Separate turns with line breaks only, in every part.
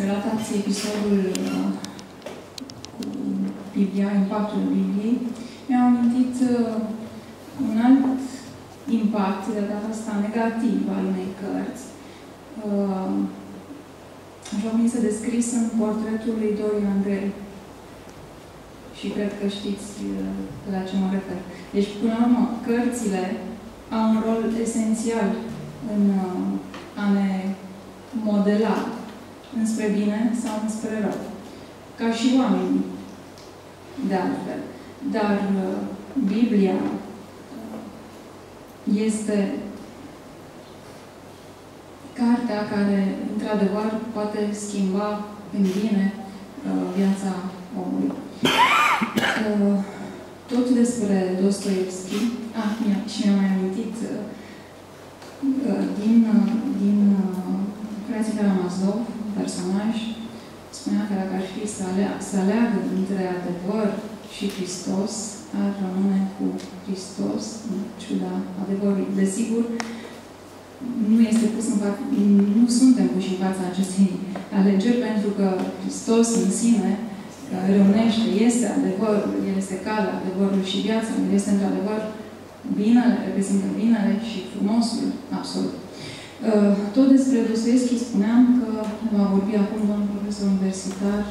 relatați episodul cu Biblia, impactul Bibliei, mi-am amintit un alt impact, de data asta negativ, al unei cărți. Așa cum este descris în portretul lui Dorian Gray. Și cred că știți la ce mă refer. Deci, până la urmă, cărțile au un rol esențial în a ne modela înspre bine sau înspre rău. Ca și oamenii, de altfel. Dar Biblia este cartea care, într-adevăr, poate schimba în bine viața omului. Tot despre Dostoievski, și mi-am mai amintit din Frații Karamazov, un personaj, spunea că dacă ar fi să aleagă între adevăr și Hristos, ar rămâne cu Hristos, în ciuda adevărului. Desigur, nu suntem puși în fața acestei alegeri, pentru că Hristos în sine reunește, este adevărul, El este calea, adevărul și viața, El este într-adevăr binele, reprezintă binele și frumosul absolut. Tot despre Dostoievski spuneam că va vorbi acum domnul profesor universitar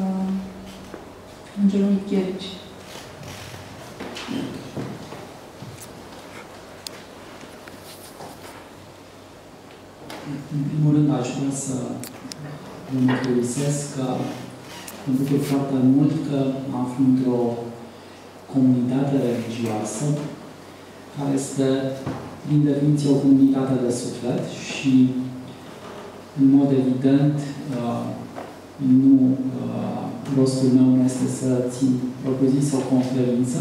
Angelul Mitcherici.
În primul rând, aș vrea să vă mărturisesc că mă bucur foarte mult că mă aflu într-o comunitate religioasă care este, prin definiție, o comunitate de suflet și, în mod evident, rostul meu nu este să țin propriu-zis o conferință,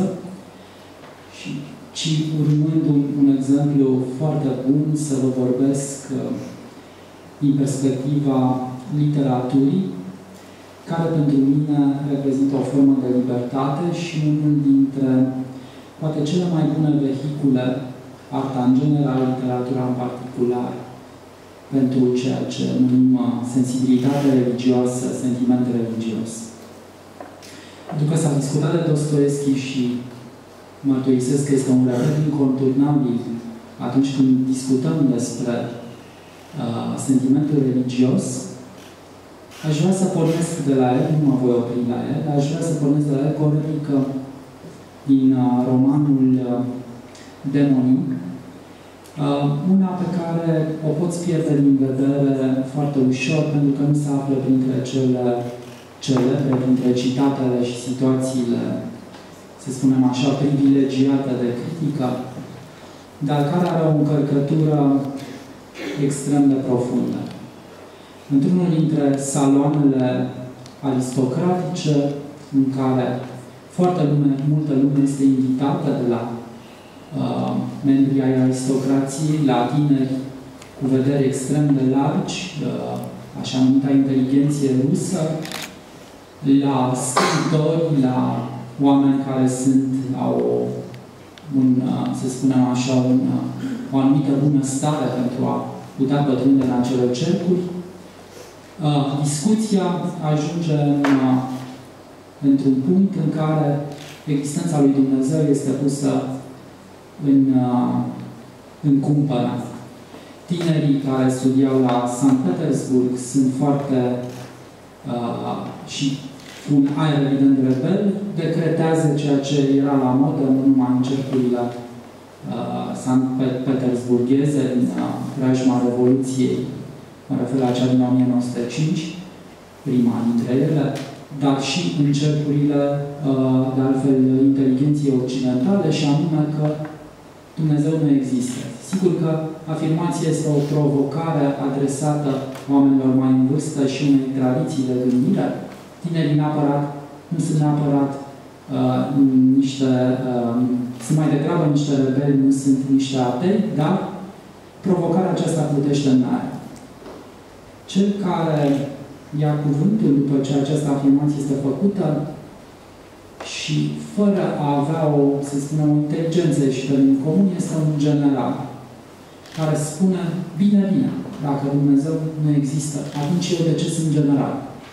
ci urmând un exemplu foarte bun să vă vorbesc din perspectiva literaturii, care pentru mine reprezintă o formă de libertate și unul dintre poate cele mai bune vehicule, arta în general, literatura în particular, pentru ceea ce numim sensibilitate religioasă, sentiment religios. Pentru că s-a discutat de Dostoievski și mărturisesc că este un reper inconturnabil atunci când discutăm despre sentimentul religios, aș vrea să pornesc de la el, nu mă voi opri la el, dar aș vrea să pornesc de la el cu o replică din romanul Demonic, una pe care o poți pierde din vedere foarte ușor, pentru că nu se află printre cele celebre, printre citatele și situațiile, să spunem așa, privilegiate de critică, dar care are o încărcătură extrem de profundă. Într-unul dintre saloanele aristocratice, în care foarte multă lume este invitată de la membrii ai aristocrației, la tineri cu vedere extrem de largi, așa numită inteligenție rusă, la scriitori, la oameni care au să spunem așa, o anumită bună stare pentru a putea pătrunde în acele cercuri, discuția ajunge într-un punct în care existența lui Dumnezeu este pusă în cumpănă. Tinerii care studiau la Sankt Petersburg sunt foarte și cu un aer evident rebel, decretează ceea ce era la modă, nu numai în cercurile Sankt Petersburgheze, din preajma Revoluției, mă refer la cea din 1905, prima dintre ele, dar și în cercurile, de altfel, inteligenției occidentale, și anume că Dumnezeu nu există. Sigur că afirmația este o provocare adresată oamenilor mai în vârstă și unei tradiții de gândire. Tinerii nu sunt neapărat sunt mai degrabă niște rebeli, nu sunt niște atei, dar provocarea aceasta plutește în aer. Cel care ia cuvântul după ce această afirmație este făcută și fără a avea să spunem, o inteligență ieșită din comun, este un general care spune, bine, bine, dacă Dumnezeu nu există, atunci eu de ce sunt general?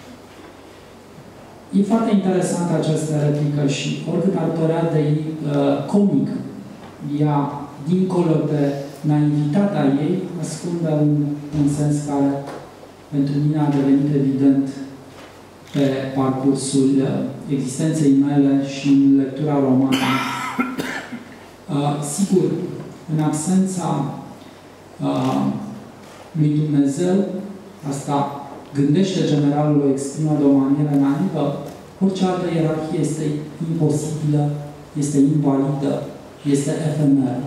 E foarte interesantă această replică și oricât ar părea de comic, ea, dincolo de naivitatea ei, ascunde un sens care pentru mine a devenit evident pe parcursul existenței mele și în lectura romană. Sigur, în absența lui Dumnezeu, asta gândește generalul, o exprimă de o manieră naivă, orice altă ierarhie este imposibilă, este invalidă, este efemeră.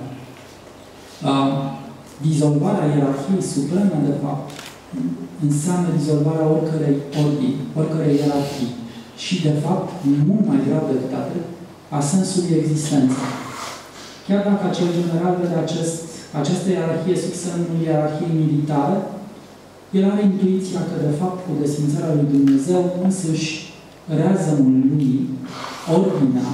Dizolvarea ierarhiei supreme, de fapt, înseamnă dizolvarea oricărei ordini, oricărei ierarhii și, de fapt, mult mai grav decât atât, a sensului existenței. Chiar dacă acel general vede această ierarhie sub semnul ierarhiei militare, el are intuiția că, de fapt, cu desfințarea lui Dumnezeu, însuși reazămul lumii, ordinea,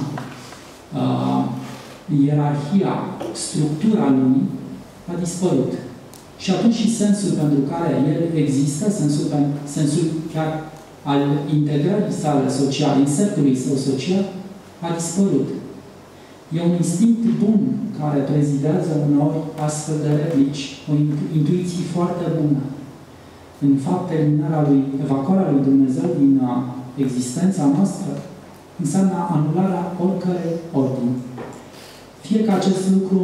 ierarhia, structura lumii, a dispărut. Și atunci și sensul pentru care el există, sensul chiar al integrării sale sociale, insertului său social, a dispărut. E un instinct bun care prezidează uneori astfel de replici, o intuiție foarte bună. În fapt, evacuarea lui Dumnezeu din existența noastră înseamnă anularea oricărei ordini. Fie că acest lucru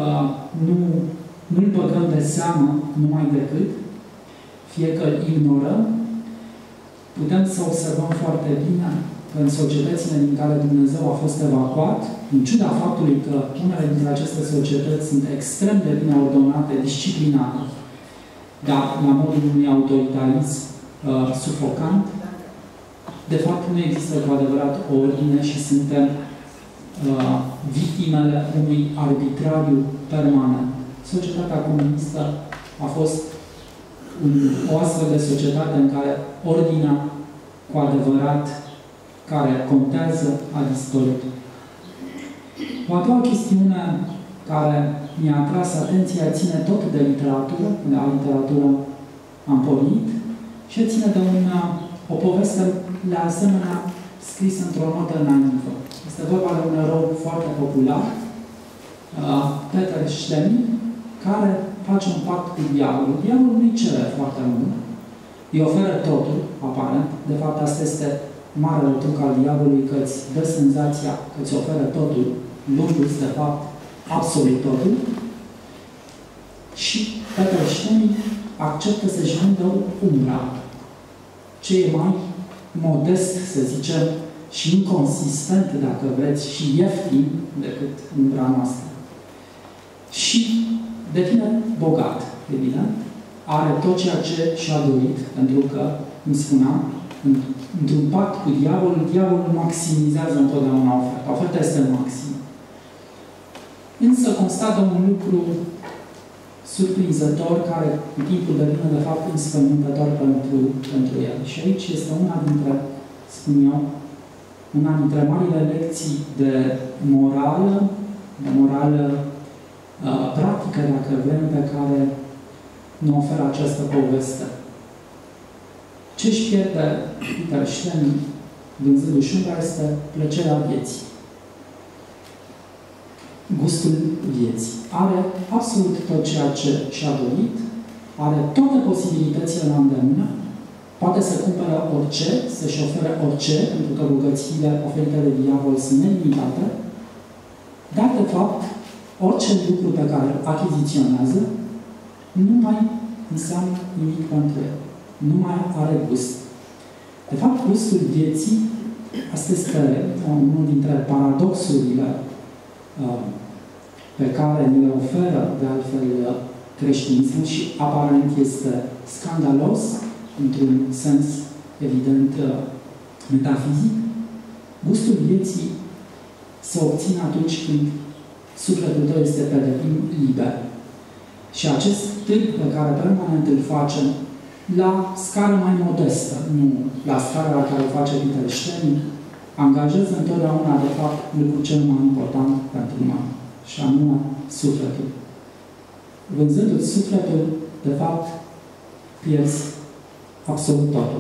nu-l băgăm de seamă numai decât, fie că îl ignorăm, putem să observăm foarte bine că în societățile din care Dumnezeu a fost evacuat, în ciuda faptului că unele dintre aceste societăți sunt extrem de bine ordonate, disciplinate, dar la modul unui autoritarism sufocant, de fapt nu există cu adevărat o ordine și suntem victimele unui arbitrariu permanent. Societatea comunistă a fost o astfel de societate în care ordinea cu adevărat care contează a dispărut. O a doua chestiune care mi-a atras atenția ține tot de literatură, de la literatură am pornit, și ține de o poveste la asemenea scrisă într-o notă naivă. Este vorba de un erou foarte popular, Peter Schlemmi, care face un pact cu diavolul. Diavolul nu-i cere foarte mult, îi oferă totul, aparent. De fapt, asta este marele truc al diavolului, că îți dă senzația că îți oferă totul, luându-ți, de fapt, absolut totul. Și Peter Schlemmi acceptă să-și vândă umbra, ce e mai modest, să zicem, și inconsistent, dacă vreți, și ieftin decât umbra noastră. Și devine bogat, evident, are tot ceea ce și-a dorit, pentru că, cum spuneam, într-un pact cu diavolul maximizează întotdeauna oferta. Oferta este maximă. Însă constată un lucru surprinzător, care cu timpul devine, de fapt, înspăimântător pentru el. Și aici este una dintre, spun eu, una dintre marile lecții de morală practică, dacă vrem, pe care ne oferă această poveste. Ce-și pierde Peter Schlemmi vânzându-și umbra este plăcerea vieții. Gustul vieții. Are absolut tot ceea ce și-a dorit, are toate posibilitățile la îndemână, poate să cumpere orice, să-și ofere orice, pentru că bogățiile oferite de diavol sunt nelimitate, dar, de fapt, orice lucru pe care îl achiziționează nu mai înseamnă nimic pentru el. Nu mai are gust. De fapt, gustul vieții, asta este unul dintre paradoxurile pe care ni le oferă, de altfel, creștinismul și aparent este scandalos, într-un sens, evident, metafizic. Gustul vieții se obține atunci când sufletul tău este pe deplin liber. Și acest târg pe care permanent îl facem la scară mai modestă, nu la scara la care o face Peter Schlemmi, angajează întotdeauna, de fapt, lucrul cel mai important pentru noi, și anume sufletul. Vânzându-ți sufletul, de fapt, pierzi absolut totul.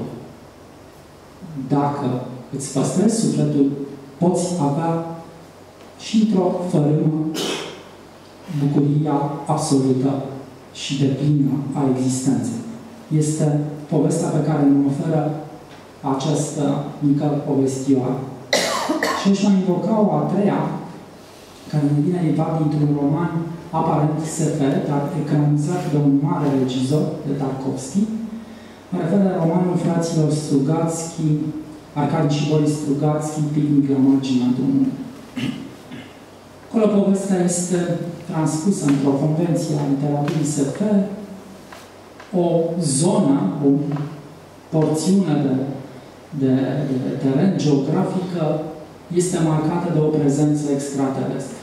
Dacă îți păstrezi sufletul, poți avea și într-o fărâmă bucuria absolută și deplină a existenței. Este povestea pe care ne oferă această mică povestioară. Și aș mai invoca o a treia, care ne vine dintr-un roman aparent SF, dar ecranizat de un mare regizor, de Tarkovski. Mă refer la romanul fraților Strugatski, Arcadi și Boris Strugatski, Picnic la marginea drumului. Acolo povestea este transpusă într-o convenție a literaturii SF, o zonă, o porțiune de teren geografică este marcată de o prezență extraterestră.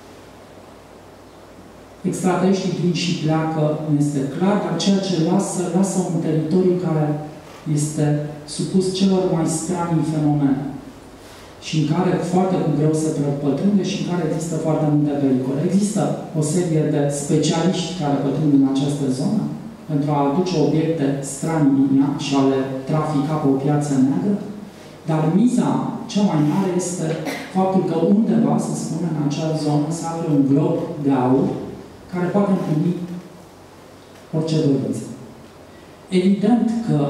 Extraterestrii vin și pleacă, nu este clar, dar ceea ce lasă un teritoriu care este supus celor mai stranii fenomene și în care foarte cu greu se pătrunde și în care există foarte multe pericole. Există o serie de specialiști care pătrund în această zonă pentru a aduce obiecte stranii din ea și a le trafica pe o piață neagră, dar miza cea mai mare este faptul că undeva, să spunem, în acea zonă se află un glob de aur care poate împlini orice dorință. Evident că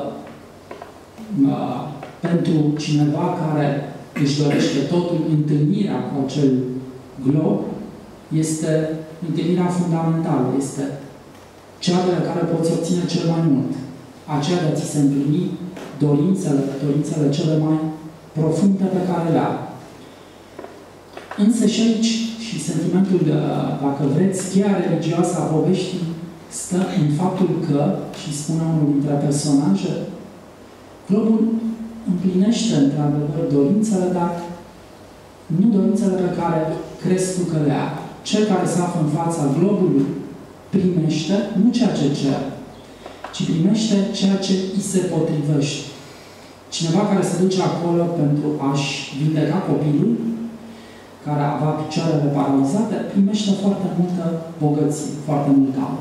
pentru cineva care își dorește totul, întâlnirea cu acel glob este întâlnirea fundamentală, este cea de la care poți obține cel mai mult. Aceea de a ți se împlini dorințele cele mai profunde pe care le ai. Însă și aici, și sentimentul, dacă vreți, cheia religioasă a poveștii stă în faptul că, și spune unul dintre personaje, globul împlinește, într-adevăr, dorințele, dar nu dorințele pe care crezi tu că le ai. Cel care se află în fața globului primește nu ceea ce cere, ci primește ceea ce îi se potrivește. Cineva care se duce acolo pentru a-și vindeca copilul, care avea picioarele paralizate, primește foarte multă bogăție, foarte multă aur.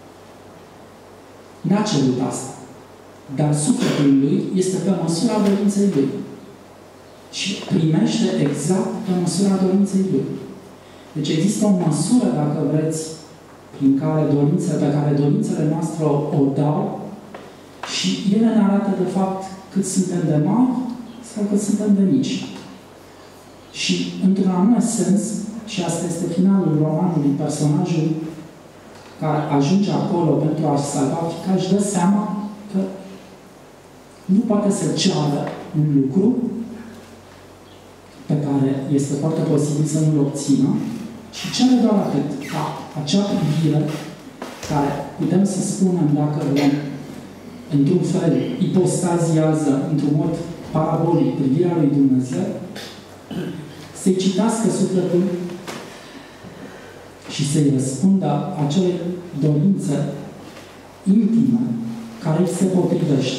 N-a cerut asta. Dar sufletul lui este pe măsura dorinței lui. Și primește exact pe măsura dorinței lui. Deci există o măsură, dacă vreți, pe care dorințele noastre o dau și ele ne arată, de fapt, cât suntem de mari sau cât suntem de mici. Și, într-un anume sens, și asta este finalul romanului, personajul care ajunge acolo pentru a-și salva fiica, își dă seama că nu poate să ceară un lucru pe care este foarte posibil să nu-l obțină și cere doar atât, ca acea privire care putem să spunem, dacă vrem, într-un fel, ipostaziază, într-un mod parabolic, privirea lui Dumnezeu, să-i citească sufletul și să-i răspundă acele dorințe intime care îi se potrivește.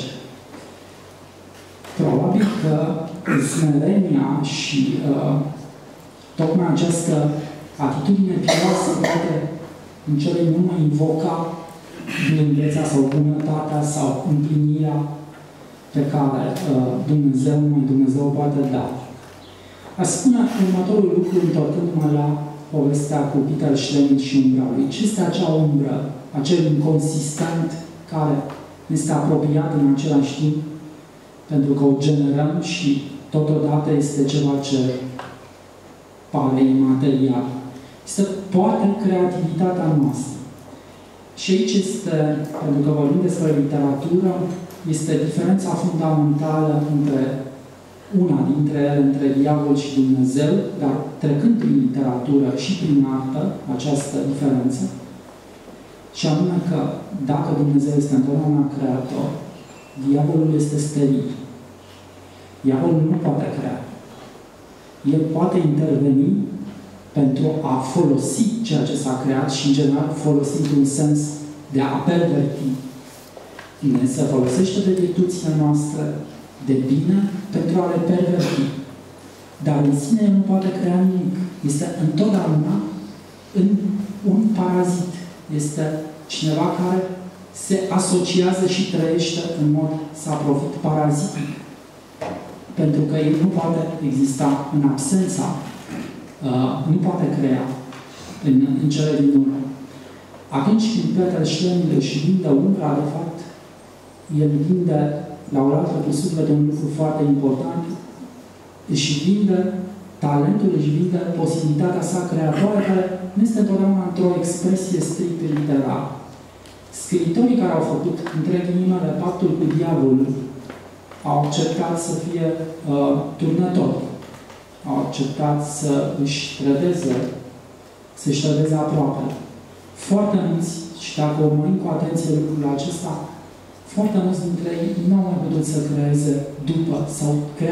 Probabil că smerenia și tocmai această atitudine pioasă poate în cele din urmă invoca blândețea sau bunătatea sau împlinirea pe care Dumnezeu poate da. Aș spune următorul lucru întorcându-mă la povestea cu Peter Schlemich și umbra lui. Ce este acea umbră, acel inconsistent care este apropiat în același timp pentru că o generăm și totodată este ceva ce pare imaterial. Este poate creativitatea noastră. Și aici este, pentru că vorbim despre literatură, este diferența fundamentală între una dintre ele, între diavol și Dumnezeu, dar trecând prin literatură și prin artă, această diferență, și anume că dacă Dumnezeu este întotdeauna creator, diavolul este steril. Diavolul nu poate crea. El poate interveni pentru a folosi ceea ce s-a creat și, în general, folosind un sens de a perverti. Se folosește de virtuțile noastre de bine pentru a le perverti. Dar în sine nu poate crea nimic. Este întotdeauna un parazit. Este cineva care se asociază și trăiește în mod saprofit parazitic. Pentru că el nu poate exista în absența, nu poate crea în cele din urmă. Atunci când Peter Schlemihl își vinde umbra, de fapt, el vinde la oaltă cu suflet un lucru foarte important, își vinde talentul, își vinde posibilitatea sa creatoare, care nu este întotdeauna într-o expresie strict literară. Scriitorii care au făcut, între ghilimele, pactul cu diavolul, au acceptat să fie turnători. Au acceptat să își trădeze aproape. Foarte mulți, și dacă urmărim cu atenție lucrul acesta, foarte mulți dintre ei nu au mai putut să creeze după, sau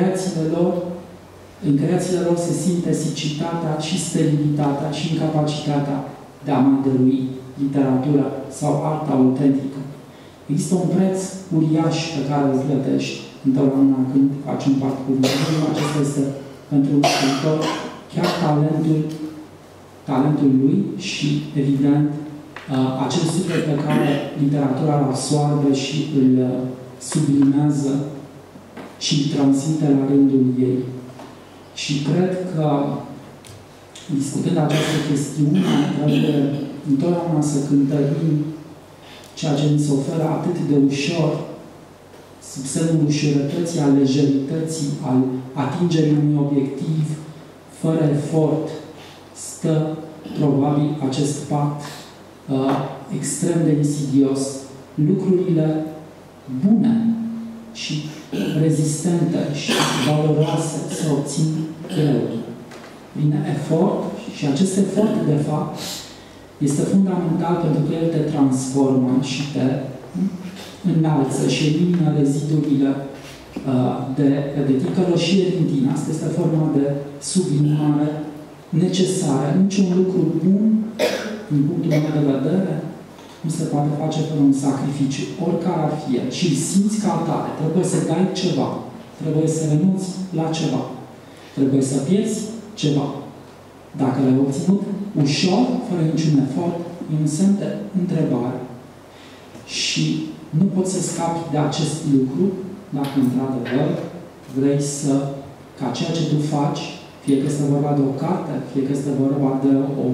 în creațiile lor se simte sicitatea și sterilitatea și incapacitatea de a mai dărui literatura sau arta autentică. Există un preț uriaș pe care îl plătești întotdeauna când faci un pact cu Dumnezeu. Acesta este pentru un scriitor chiar talentul lui și, evident, acel suflet pe care literatura îl absoarbe și îl sublimează și îl transmite la rândul ei. Și cred că, discutând această chestiune, trebuie întotdeauna să cântărim ceea ce ni se oferă atât de ușor, sub semnul ușurătății, al lejerității, al atingerii unui obiectiv, fără efort, stă probabil acest pact extrem de insidios. Lucrurile bune și rezistente și valoroase se obțin greu. Prin efort, și acest efort, de fapt, este fundamental pentru că el te transformă și te înalță și elimină rezidurile de ticăloșie din tine. Asta este forma de sublimare necesară. Niciun lucru bun, din punctul meu de vedere, nu se poate face fără un sacrificiu, oricare ar fi. Și îl simți ca atare. Trebuie să dai ceva. Trebuie să renunți la ceva. Trebuie să pierzi ceva. Dacă l-ai obținut ușor, fără niciun efort, e un semn de întrebare. Și nu poți să scapi de acest lucru dacă, într-adevăr, vrei ca ceea ce tu faci, fie că este vorba de o carte, fie că este vorba de o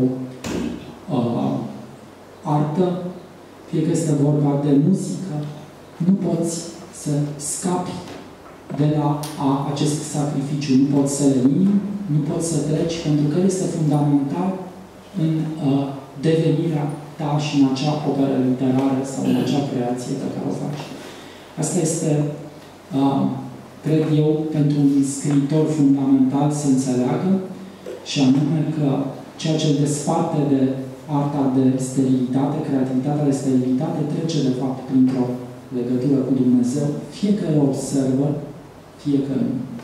artă, fie că este vorba de muzică, nu poți să scapi de la acest sacrificiu. Nu poți să-l elimini, nu poți să treci, pentru că este fundamental în devenirea ta și în acea operă literară sau în acea creație pe care o faci. Asta este, cred eu, pentru un scriitor fundamental să înțeleagă, și anume că ceea ce îl desparte de arta de sterilitate, creativitatea de sterilitate, trece, de fapt, printr-o legătură cu Dumnezeu, fie că o observă, fie că nu.